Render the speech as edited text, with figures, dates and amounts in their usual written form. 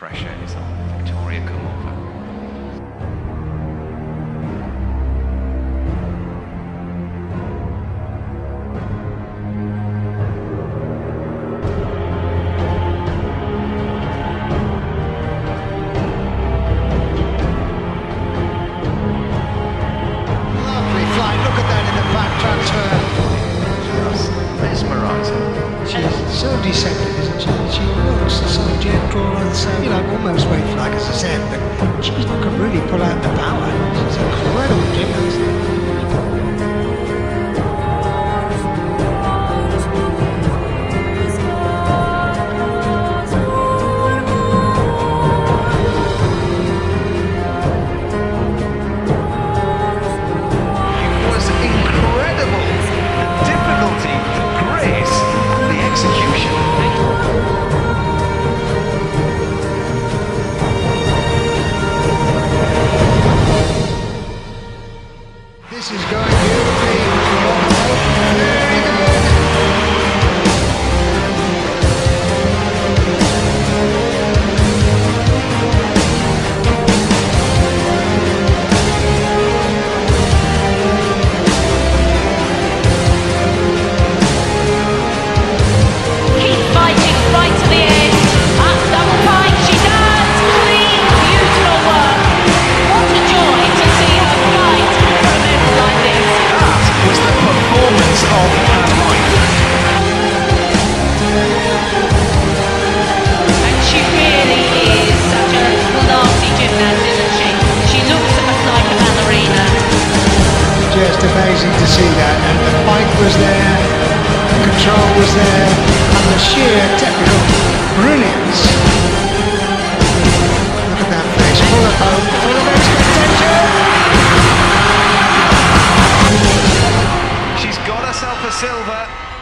pressure is on Viktoria Komova. Lovely flight, look at that in the back transfer. Just mesmerising. She's so deceptive, isn't she? She looks so gentle and so, almost weight like, as I said, but she can really pull out the power. She's an incredible gymnast. This is going beautifully. Very good. Keep fighting right to the end. Up double pike, she does. Clean, beautiful work. What a joy to see her fight for a medal like this. That was the performance of her life. And she really is such a classy gymnast, isn't she? She looks like a ballerina. Just amazing to see that, and the fight was there, the control was there, and the sheer technical brilliance. Look at that face, full of hope, full of expectation. She's got herself a silver.